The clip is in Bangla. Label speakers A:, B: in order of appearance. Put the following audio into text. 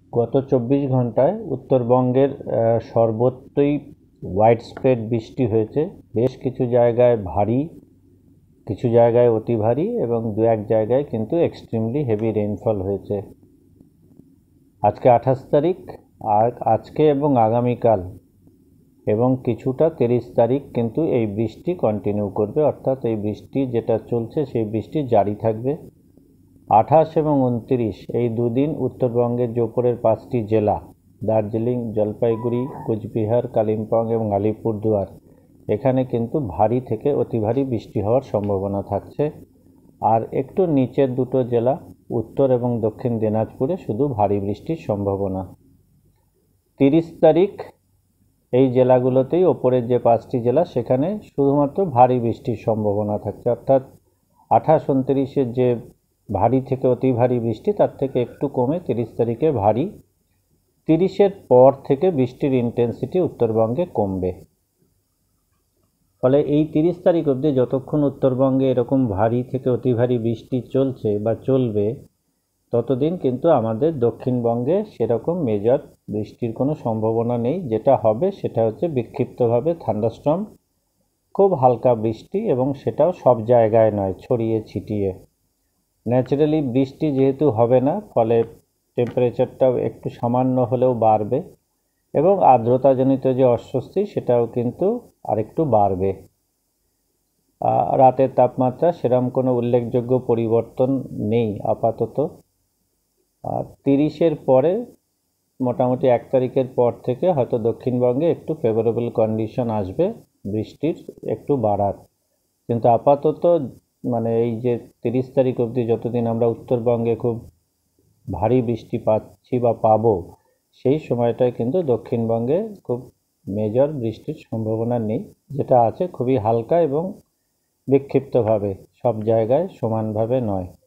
A: গত ২৪ ঘন্টায় উত্তরবঙ্গের সর্বত্রই ওয়াইড স্প্রেড বৃষ্টি হয়েছে। বেশ কিছু জায়গায় ভারী, কিছু জায়গায় অতি ভারী এবং দু এক জায়গায় কিন্তু এক্সট্রিমলি হেভি রেইনফল হয়েছে। আজকে ২৮ তারিখ, আর আজকে এবং আগামীকাল এবং কিছুটা ৩০ তারিখ কিন্তু এই বৃষ্টি কন্টিনিউ করবে, অর্থাৎ এই বৃষ্টি যেটা চলছে সেই বৃষ্টি জারি থাকবে। ২৮ এবং ২৯ এই দুদিন উত্তরবঙ্গের যে ওপরের ৫টি জেলা দার্জিলিং, জলপাইগুড়ি, কোচবিহার, কালিম্পং এবং আলিপুরদুয়ার, এখানে কিন্তু ভারী থেকে অতি ভারী বৃষ্টি হওয়ার সম্ভাবনা থাকছে। আর একটু নিচের দুটো জেলা উত্তর এবং দক্ষিণ দিনাজপুরে শুধু ভারী বৃষ্টির সম্ভাবনা। ৩০ তারিখ এই জেলাগুলোতেই ওপরের যে ৫টি জেলা সেখানে শুধুমাত্র ভারী বৃষ্টির সম্ভাবনা থাকছে, অর্থাৎ ২৮, ২৯-এর যে ভারী থেকে অতি ভারী বৃষ্টি তার থেকে একটু কমে ৩০ তারিখে ভারী। ৩০-এর পর থেকে বৃষ্টির ইন্টেন্সিটি উত্তরবঙ্গে কমবে। ফলে এই ৩০ তারিখ অবধি যতক্ষণ উত্তরবঙ্গে এরকম ভারী থেকে অতি ভারী বৃষ্টি চলছে বা চলবে, ততদিন কিন্তু আমাদের দক্ষিণবঙ্গে সেরকম মেজর বৃষ্টির কোনো সম্ভাবনা নেই। যেটা হবে সেটা হচ্ছে বিক্ষিপ্তভাবে থান্ডারস্টর্ম, খুব হালকা বৃষ্টি, এবং সেটাও সব জায়গায় নয়, ছড়িয়ে ছিটিয়ে। ন্যাচারালি বৃষ্টি যেহেতু হবে না, ফলে টেম্পারেচারটাও একটু সামান্য হলেও বাড়বে এবং আর্দ্রতাজনিত যে অস্বস্তি সেটাও কিন্তু আরেকটু বাড়বে। রাতের তাপমাত্রা সেরকম কোনো উল্লেখযোগ্য পরিবর্তন নেই আপাতত। ৩০-এর পরে মোটামুটি ১ তারিখের পর থেকে হয়তো দক্ষিণবঙ্গে একটু ফেভারেবল কন্ডিশন আসবে বৃষ্টির একটু বাড়ার, কিন্তু আপাতত মানে এই যে ৩০ তারিখ অবধি যতদিন আমরা উত্তরবঙ্গে খুব ভারী বৃষ্টি পাচ্ছি বা পাবো, সেই সময়টায় কিন্তু দক্ষিণবঙ্গে খুব মেজর বৃষ্টির সম্ভাবনা নেই। যেটা আছে খুবই হালকা এবং বিক্ষিপ্তভাবে, সব জায়গায় সমানভাবে নয়।